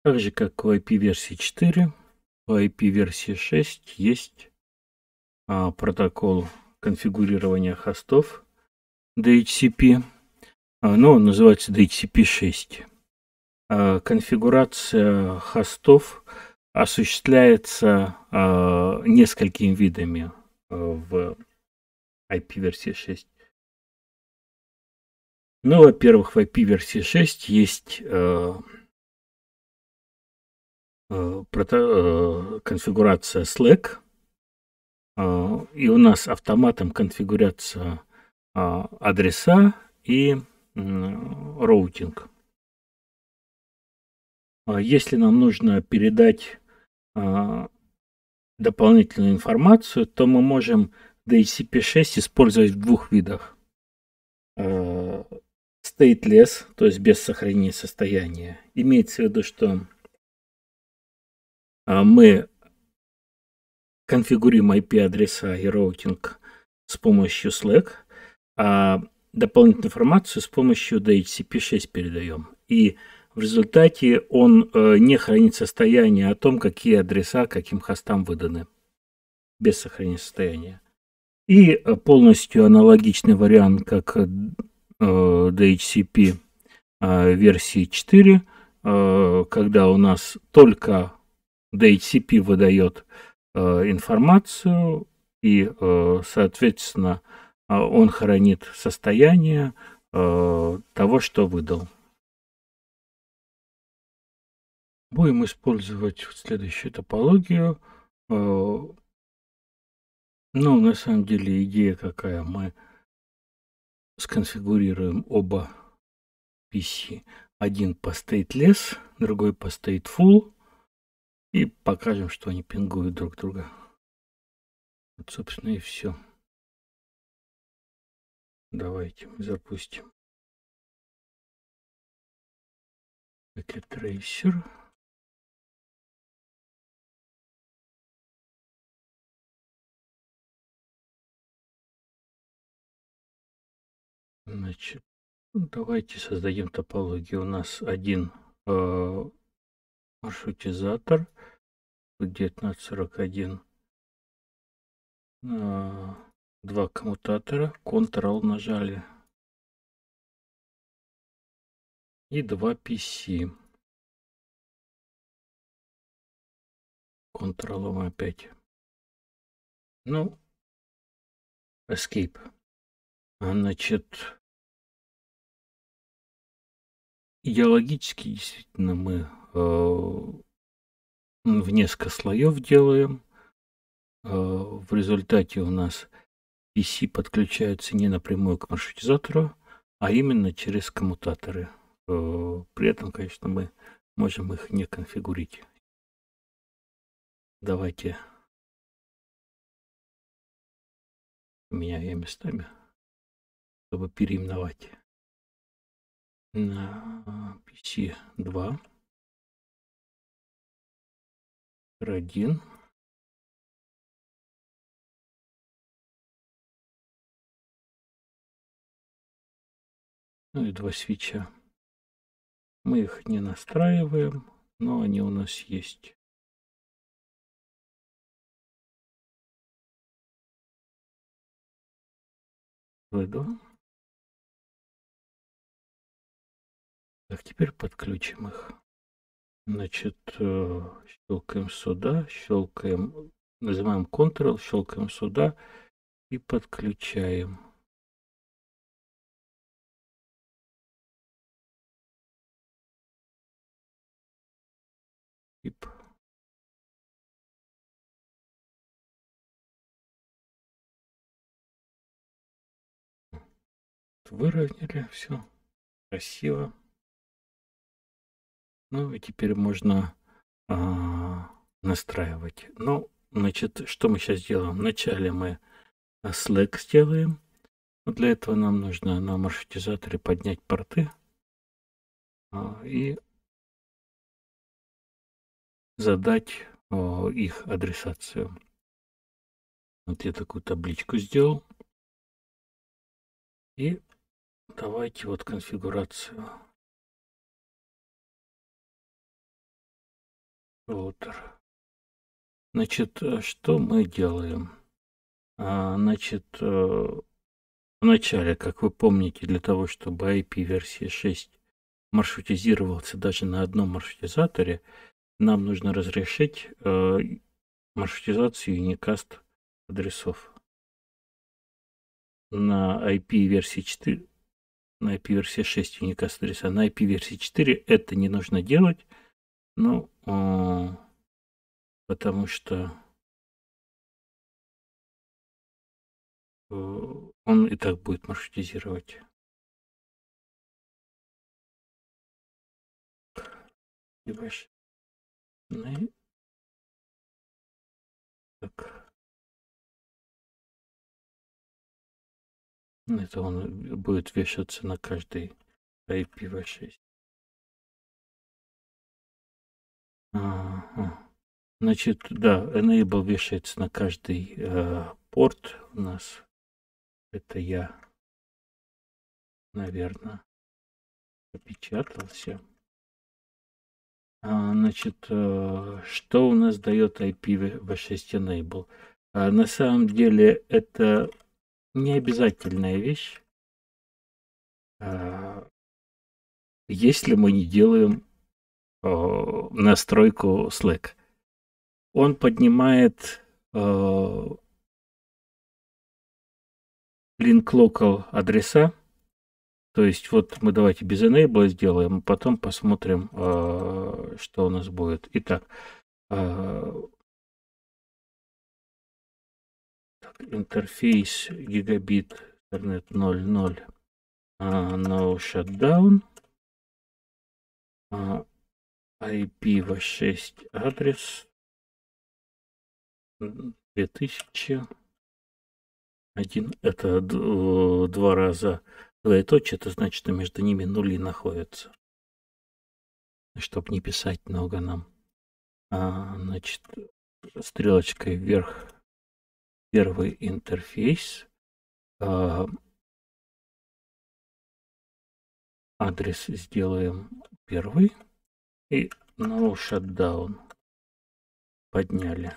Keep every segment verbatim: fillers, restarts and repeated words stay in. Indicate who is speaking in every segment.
Speaker 1: Так же, как в ай пи-версии четыре, в ай пи-версии шесть есть а, протокол конфигурирования хостов ди эйч си пи, а, но он называется ди эйч си пи шесть. А, конфигурация хостов осуществляется а, несколькими видами а, в ай пи-версии шесть. Ну, во-первых, в ай пи-версии шесть есть э, э, прото, э, конфигурация Slack, э, и у нас автоматом конфигурятся э, адреса и э, роутинг. Если нам нужно передать э, дополнительную информацию, то мы можем ди эйч си пи шесть использовать в двух видах. Э, stateless, то есть без сохранения состояния. Имеется в виду, что мы конфигурируем ай пи-адреса и роутинг с помощью Slack, а дополнительную информацию с помощью ди эйч си пи шесть передаем. И в результате он э, не хранит состояние о том, какие адреса каким хостам выданы, без сохранения состояния. И э, полностью аналогичный вариант, как э, ди эйч си пи э, версии четыре, э, когда у нас только ди эйч си пи выдает информацию, и, соответственно, он хранит состояние того, что выдал. Будем использовать следующую топологию. Ну, на самом деле, идея какая. Мы сконфигурируем оба пи си. Один по stateless, другой по stateful. И покажем, что они пингуют друг друга. Вот, собственно, и все. Давайте запустим Packet Tracer. Значит, давайте создадим топологию. У нас один э, маршрутизатор девятнадцать сорок один, э, два коммутатора, Ctrl нажали, и два пи си. Ctrl опять. Ну, Escape. Значит, идеологически действительно мы э, в несколько слоев делаем. Э, в результате у нас пи си подключаются не напрямую к маршрутизатору, а именно через коммутаторы. При этом, конечно, мы можем их не конфигурить. Давайте меняем местами, чтобы переименовать на пи си два, один. Ну и два свеча. Мы их не настраиваем, но они у нас есть. ви два. Так, теперь подключим их. Значит, щелкаем сюда, щелкаем, нажимаем Ctrl, щелкаем сюда и подключаем. Ип. Выровняли, все красиво. Ну и теперь можно а, настраивать. Ну, значит, что мы сейчас делаем? Вначале мы Slack сделаем. Для этого нам нужно на маршрутизаторе поднять порты а, и задать а, их адресацию. Вот я такую табличку сделал. И давайте вот конфигурацию. роутер. Значит, что мы делаем? А, значит, вначале, как вы помните, для того, чтобы ай пи-версия шесть маршрутизировался даже на одном маршрутизаторе, нам нужно разрешить э, маршрутизацию unicast адресов. На ай пи-версии четыре, на ай пи-версии шесть unicast адреса, на ай пи-версии четыре это не нужно делать, ну, э, потому что э, он и так будет маршрутизировать. И ваш... Так. Это он будет вешаться на каждый ай пи ви шесть. Ага. Значит, да, enable вешается на каждый э, порт у нас. Это я, наверное, опечатался. А, значит, э, что у нас дает ай пи ви шесть enable? А, на самом деле это не обязательная вещь, а, если мы не делаем э, настройку Slack. Он поднимает э, link local адреса. То есть вот мы давайте без enable сделаем, а потом посмотрим, э, что у нас будет. Итак, э, интерфейс гигабит интернет ноль ноль uh, no shutdown, uh, ай пи ви шесть адрес две тысячи один, это два раза двоеточие, это значит, что между ними нули находятся, чтобы не писать много нам. А, значит, стрелочкой вверх первый интерфейс, а, адрес сделаем первый и no shutdown подняли.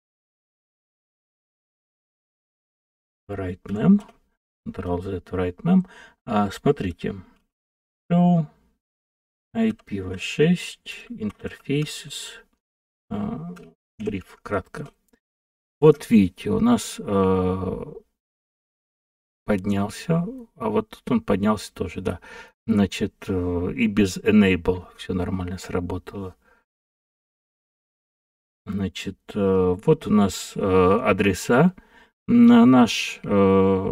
Speaker 1: Write mem, Ctrl-Z, write mem. А, смотрите, show ай пи ви шесть interfaces, а, brief, кратко. Вот видите, у нас э, поднялся, а вот тут он поднялся тоже, да. Значит, э, и без enable все нормально сработало. Значит, э, вот у нас э, адреса на наш э,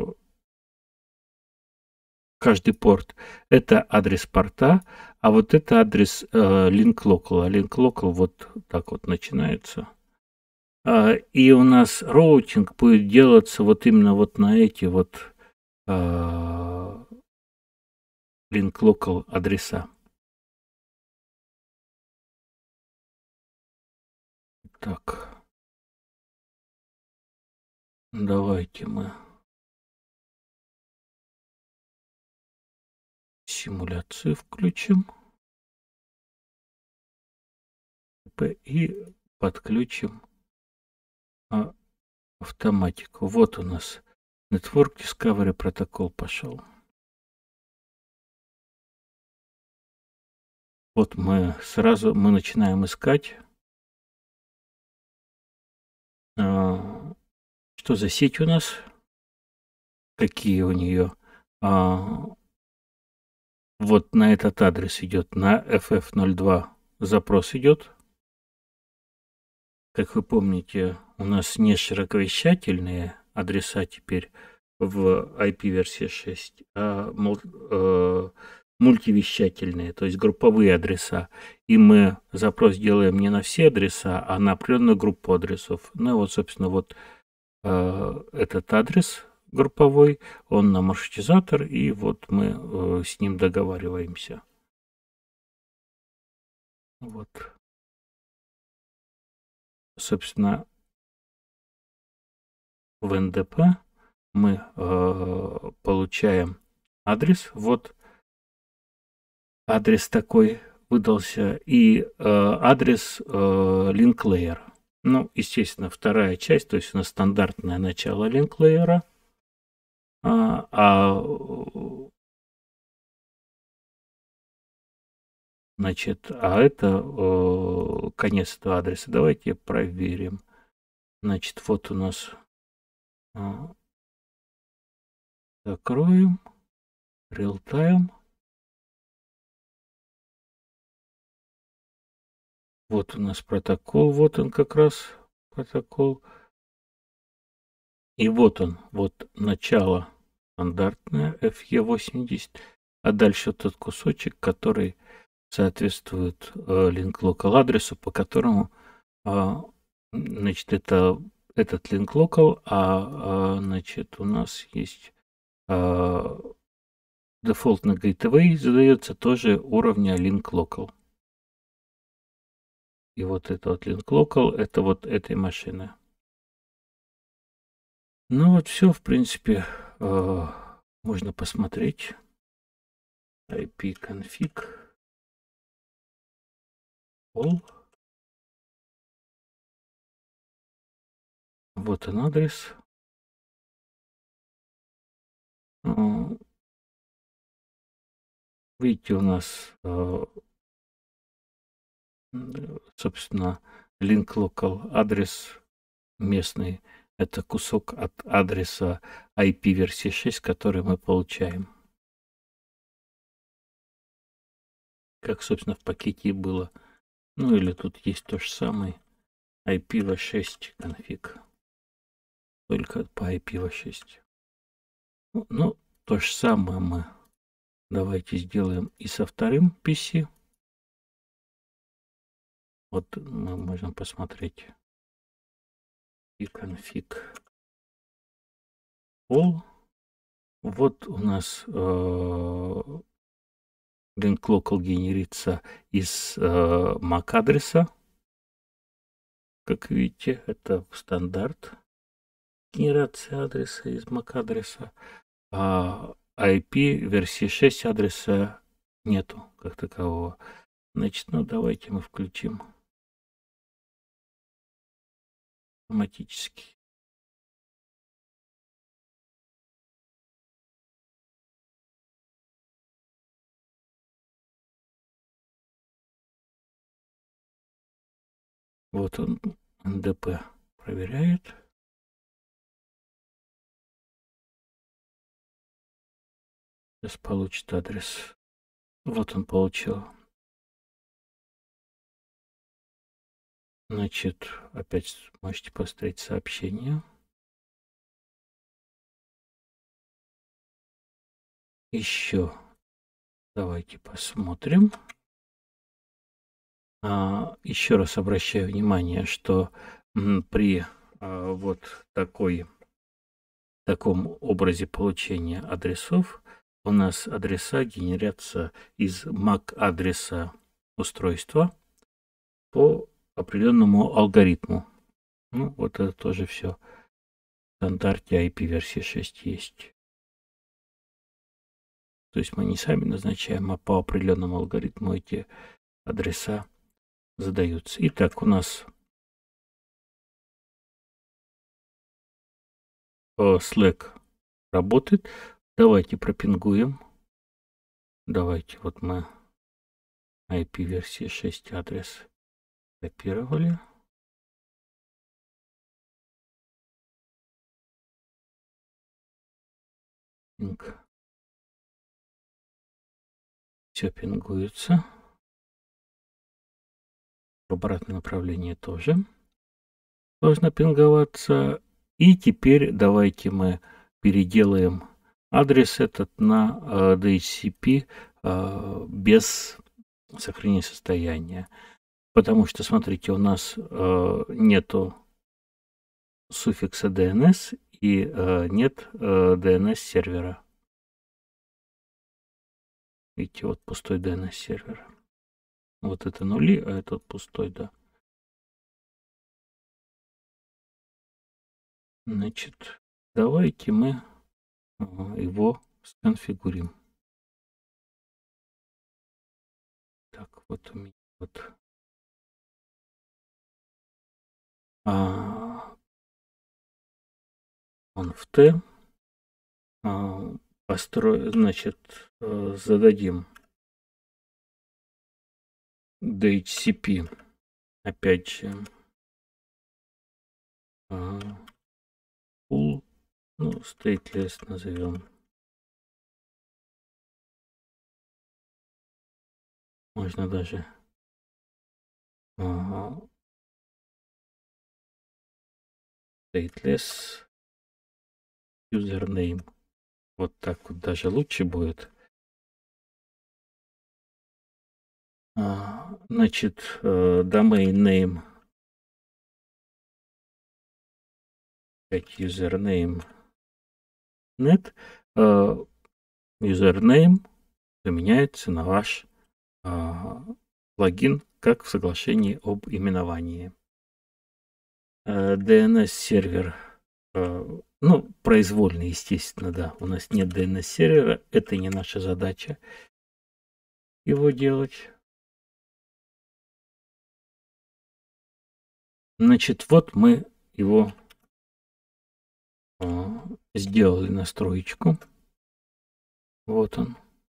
Speaker 1: каждый порт. Это адрес порта, а вот это адрес э, link local. А link local вот так вот начинается. Uh, и у нас роутинг будет делаться вот именно вот на эти вот uh, link local адреса. Так. Давайте мы симуляцию включим. И подключим а, автоматику. Вот у нас Network Discovery протокол пошел. Вот мы сразу мы начинаем искать, а, что за сеть у нас, какие у нее. А, вот на этот адрес идет, на эф эф ноль два запрос идет. Как вы помните, у нас не широковещательные адреса теперь в ай пи-версии шесть, а э, мультивещательные, то есть групповые адреса. И мы запрос делаем не на все адреса, а на определенную группу адресов. Ну вот, собственно, вот э, этот адрес групповой, он на маршрутизатор, и вот мы э, с ним договариваемся. Вот. Собственно, в эн дэ пэ мы э, получаем адрес. Вот адрес такой выдался и э, адрес э, link layer. Ну, естественно, вторая часть, то есть у нас стандартное начало link layer, а, а значит, а это э, конец этого адреса. Давайте проверим. Значит, вот у нас э, закроем real-time. Вот у нас протокол, вот он как раз протокол. И вот он, вот начало стандартное эф и восемьдесят, а дальше вот тот кусочек, который соответствует э, link local адресу, по которому, э, значит, это этот link local, а, а значит, у нас есть э, дефолтный gateway задается тоже уровня link local. И вот это вот link local, это вот этой машины. Ну вот все, в принципе, э, можно посмотреть. ipconfig all. Вот он адрес. Э, видите, у нас, э, собственно, link local адрес местный. Это кусок от адреса ай пи версии шесть, который мы получаем. Как, собственно, в пакете и было. Ну или тут есть то же самое. ай пи ви шесть конфиг. Только по ай пи ви шесть. Ну, ну, то же самое мы давайте сделаем и со вторым пи си. Вот мы можем посмотреть. И конфиг all. Вот у нас э, link local генерится из э, MAC адреса. Как видите, это стандарт генерации адреса из MAC адреса. А ай пи версии шесть адреса нету как такового. Значит, ну давайте мы включим автоматически. Вот он, эн дэ пэ проверяет. Сейчас получит адрес. Вот он получил. Значит, опять можете поставить сообщение. Еще давайте посмотрим. А, еще раз обращаю внимание, что м, при а, вот такой, таком образе получения адресов у нас адреса генерятся из MAC адреса устройства по определенному алгоритму. Ну, вот это тоже все в стандарте ай пи версии шесть есть. То есть мы не сами назначаем, а по определенному алгоритму эти адреса задаются. Итак, у нас Slack работает. Давайте пропингуем. Давайте, вот мы ай пи версии шесть адрес копировали. Пинг. Все пингуется. В обратном направлении тоже должно пинговаться. И теперь давайте мы переделаем адрес этот на ди эйч си пи без сохранения состояния. Потому что, смотрите, у нас нету суффикса ди эн эс и нет ди эн эс сервера. Видите, вот пустой ди эн эс сервер. Вот это нули, а этот пустой, да. Значит, давайте мы его сконфигурим. Так, вот у меня вот а, он в Т. А, построим, значит, э, зададим ди эйч си пи, опять же, а, pool, ну, stateless назовем. Можно даже ага, stateless username. Вот так вот даже лучше будет. А, значит, э, domain name, опять username нет, э, username заменяется на ваш а, логин, как в соглашении об именовании. ди эн эс-сервер, ну, произвольный, естественно, да. У нас нет ди эн эс-сервера, это не наша задача его делать. Значит, вот мы его а, сделали настроечку. Вот он.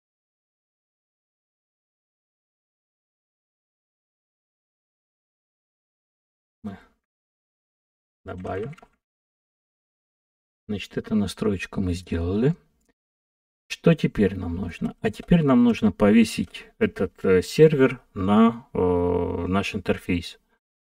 Speaker 1: Мы добавим. Значит, эту настроечку мы сделали. Что теперь нам нужно? А теперь нам нужно повесить этот э, сервер на э, наш интерфейс.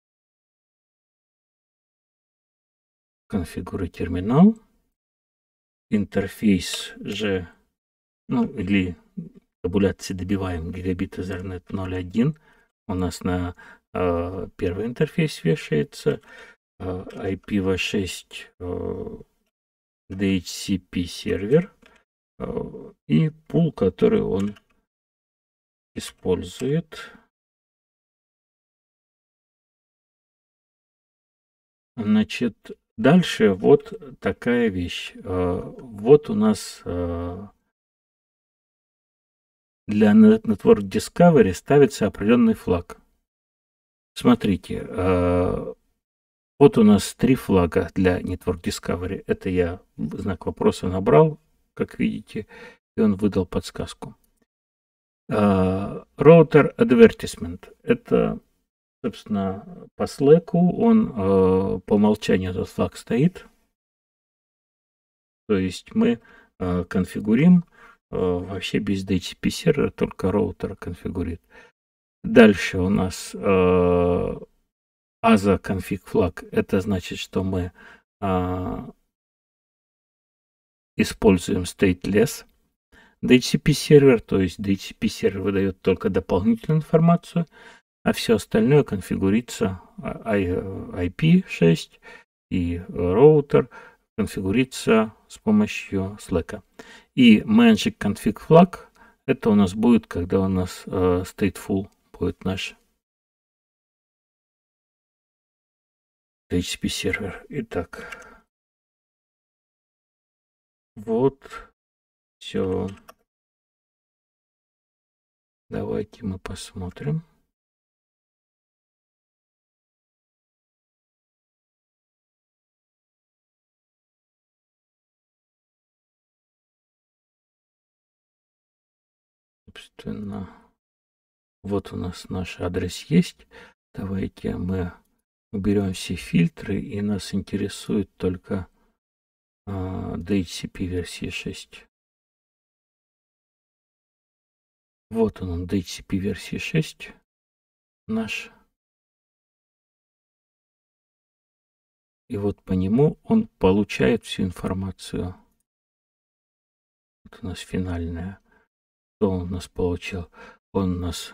Speaker 1: Конфигурируй терминал. Интерфейс же, ну, или табуляции добиваем гигабит Ethernet ноль точка один. У нас на э, первый интерфейс вешается э, ай пи ви шесть э, ди эйч си пи сервер э, и пул, который он использует. Значит, дальше вот такая вещь. Э, вот у нас э, для Network Discovery ставится определенный флаг. Смотрите, э, вот у нас три флага для Network Discovery. Это я знак вопроса набрал, как видите, и он выдал подсказку. Uh, Router Advertisement. Это, собственно, по Slack. Он uh, по умолчанию этот флаг стоит. То есть мы uh, конфигурим uh, вообще без ди эйч си пи сервера, только роутер конфигурит. Дальше у нас uh, эй зет config flag. Это значит, что мы uh, используем stateless ди эйч си пи сервер, то есть ди эйч си пи сервер выдает только дополнительную информацию, а все остальное конфигурится ай пи шесть и роутер конфигурится с помощью Slack. И Magic Config Flag это у нас будет, когда у нас uh, stateful будет наш ди эйч си пи сервер. Итак, вот все. Давайте мы посмотрим. Собственно, вот у нас наш адрес есть. Давайте мы уберем все фильтры, и нас интересует только uh, ди эйч си пи версии шесть. Вот он, ди эйч си пи версии шесть наш. И вот по нему он получает всю информацию. Вот у нас финальная. Что он у нас получил? Он у нас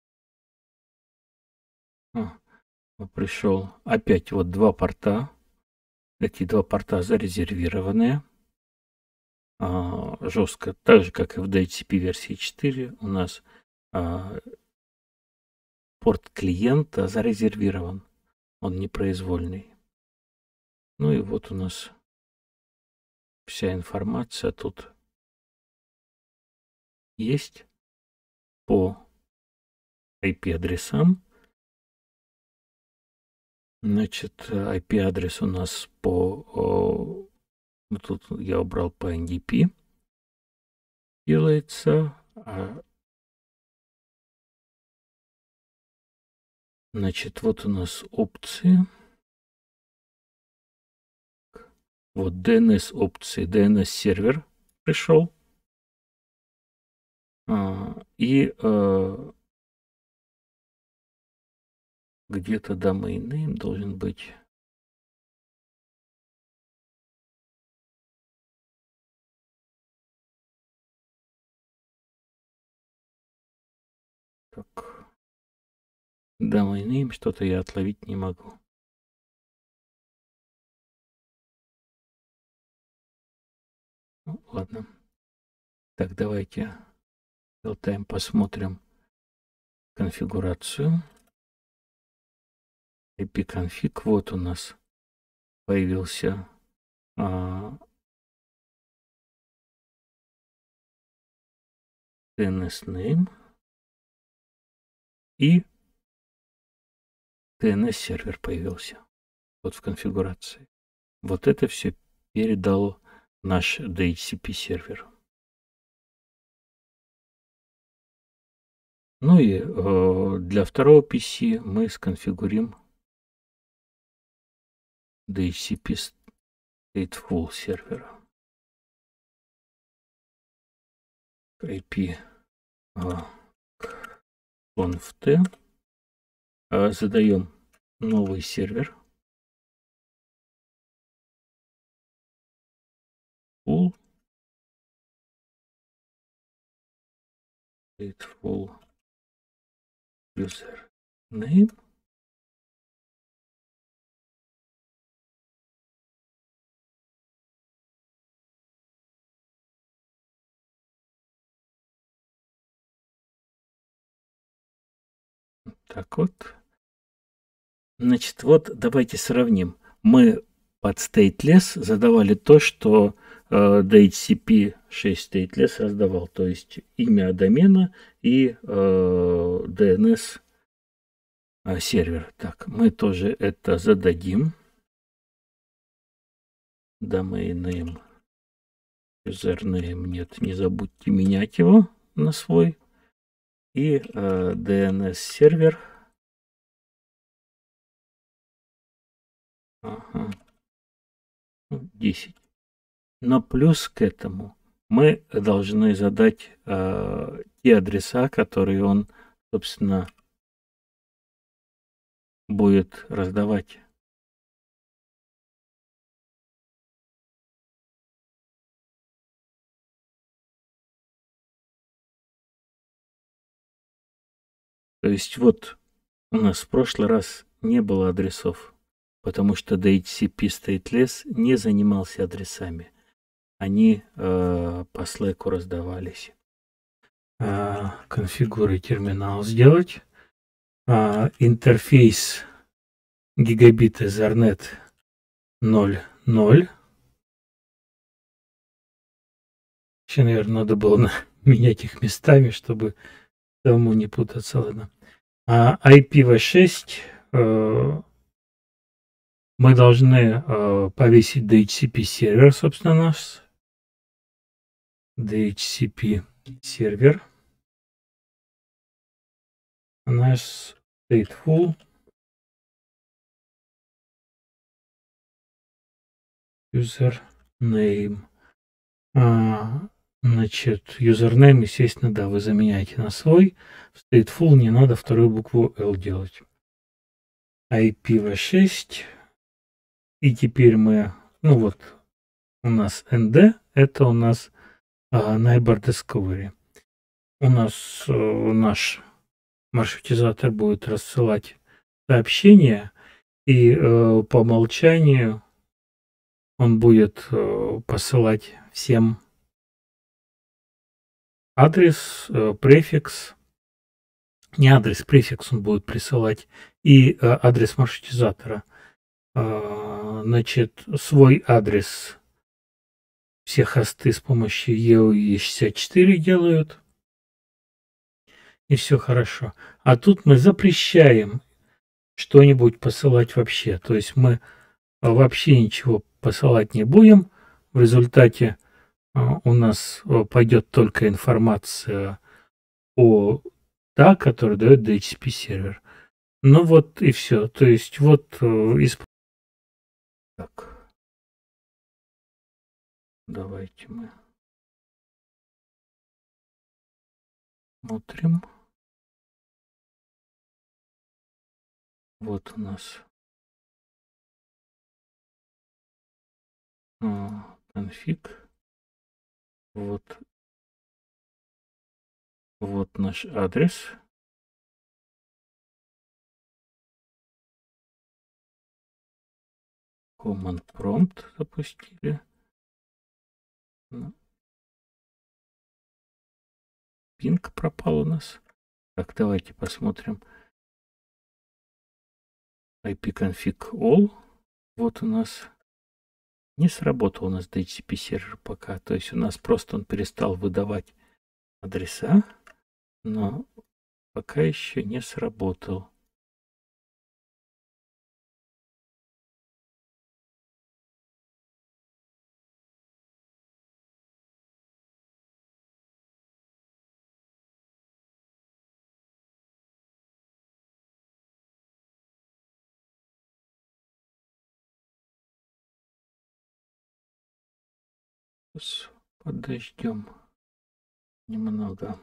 Speaker 1: а, пришел опять вот два порта. Эти два порта зарезервированные. А, жестко, так же, как и в ди эйч си пи версии четыре, у нас а, порт клиента зарезервирован. Он непроизвольный. Ну и вот у нас вся информация тут есть по ай пи-адресам. Значит, ай пи-адрес у нас по... Вот тут я убрал по эн ди пи. Делается. Значит, вот у нас опции. Вот ди эн эс опции. ди эн эс сервер пришел. А, и а, где-то domain name должен быть. Так. Domain name что-то я отловить не могу. Ну, ладно. Так, давайте real-time посмотрим конфигурацию. ipconfig. Вот у нас появился а, ди эн эс name и ди эн эс сервер появился. Вот в конфигурации. Вот это все передал наш ди эйч си пи сервер. Ну и э, для второго пи си мы сконфигурим ди эйч си пи stateful сервера. ай пи conft. Задаем новый сервер. Full. Stateful user name. Так вот. Значит, вот давайте сравним. Мы под stateless задавали то, что э, ди эйч си пи шесть stateless раздавал, то есть имя домена и э, ди эн эс э, сервер. Так, мы тоже это зададим. Domain name, username, нет, не забудьте менять его на свой. И э, ди эн эс сервер. Ага. десять. Но плюс к этому мы должны задать э, те адреса, которые он, собственно, будет раздавать. То есть вот у нас в прошлый раз не было адресов, потому что ди эйч си пи Stateless не занимался адресами. Они э, по Slack раздавались. Э, конфигуры терминал сделать. Э, интерфейс гигабит Ethernet ноль ноль. Еще, наверное, надо было менять их местами, чтобы самому не путаться. Ладно. А ай пи ви шесть э, мы должны э, повесить ди эйч си пи сервер, собственно, наш. ди эйч си пи сервер. Наш stateful username. А, значит, username, естественно, да, вы заменяете на свой. В stateful не надо вторую букву L делать. ай пи ви шесть. И теперь мы, ну вот, у нас эн ди, это у нас а, Neighbor Discovery. У нас а, наш маршрутизатор будет рассылать сообщения, и э, по умолчанию он будет э, посылать всем адрес, э, префикс, не адрес, префикс он будет присылать, и э, адрес маршрутизатора. Э, значит, свой адрес все хосты с помощью и о и шестьдесят четыре делают. и все хорошо. А тут мы запрещаем что-нибудь посылать вообще. То есть мы вообще ничего посылать не будем. В результате а, у нас а, пойдет только информация о та, которую дает ди эйч си пи сервер. Ну вот и все. То есть вот э, из... Так. Давайте мы смотрим. Вот у нас а, конфиг. Вот, вот наш адрес. Command prompt запустили. Пинг пропал у нас. Так, давайте посмотрим. ipconfig all. Вот у нас не сработал у нас ди эйч си пи сервер пока. То есть у нас просто он перестал выдавать адреса, но пока еще не сработал. Подождем немного.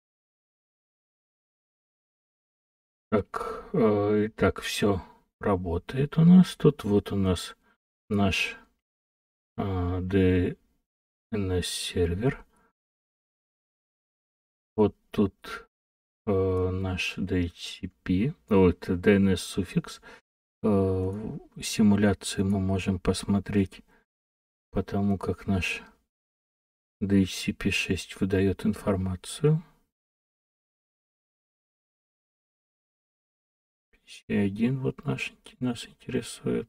Speaker 1: Так, э, итак, все работает у нас. Тут вот у нас наш э, ди эн эс сервер. Вот тут э, наш ди эйч си пи, вот ди эн эс суффикс. Э, симуляции мы можем посмотреть по тому, как наш ди эйч си пи шесть выдает информацию. пи си один вот наш, нас интересует.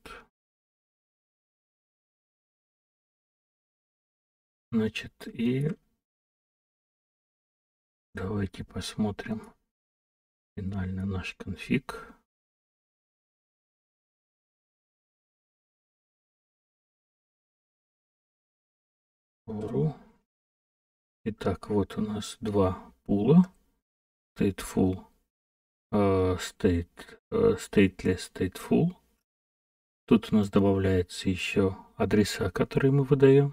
Speaker 1: Значит, и давайте посмотрим финально наш конфиг. Ру. Итак, вот у нас два пула. Stateful, uh, state, uh, stateless, stateful. Тут у нас добавляется еще адреса, которые мы выдаем.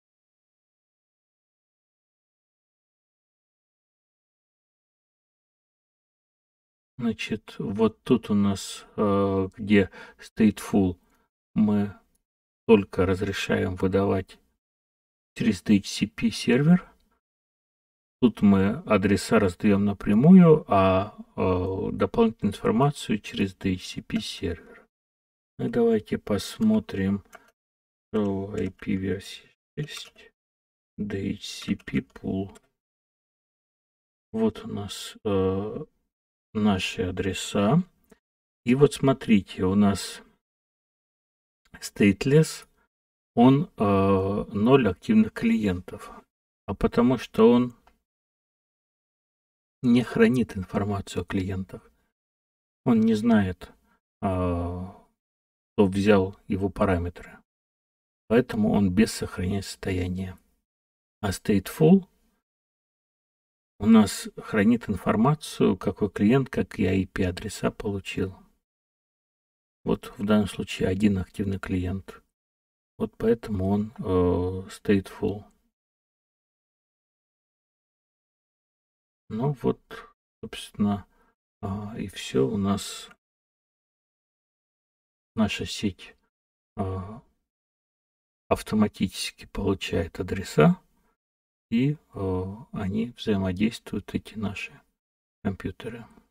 Speaker 1: Значит, вот тут у нас, uh, где stateful, мы только разрешаем выдавать через ди эйч си пи сервер. Тут мы адреса раздаем напрямую, а э, дополнительную информацию через ди эйч си пи сервер. Ну, давайте посмотрим ай пи-версия шесть, ди эйч си пи pool. Вот у нас э, наши адреса. И вот смотрите, у нас stateless, он э, ноль активных клиентов. А потому что он не хранит информацию о клиентах. Он не знает, кто взял его параметры. Поэтому он без сохранения состояния. А stateful у нас хранит информацию, какой клиент, какие ай пи-адреса получил. Вот в данном случае один активный клиент. Вот поэтому он э, stateful. Ну вот, собственно, э, и все. У нас наша сеть э, автоматически получает адреса, и э, они взаимодействуют, эти наши компьютеры.